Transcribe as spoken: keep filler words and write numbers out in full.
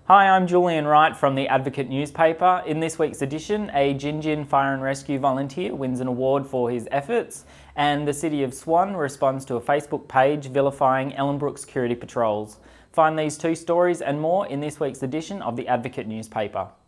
Hi, I'm Julian Wright from the Advocate newspaper. In this week's edition, a Gin Fire and Rescue volunteer wins an award for his efforts, and the City of Swan responds to a Facebook page vilifying Ellenbrook security patrols. Find these two stories and more in this week's edition of the Advocate newspaper.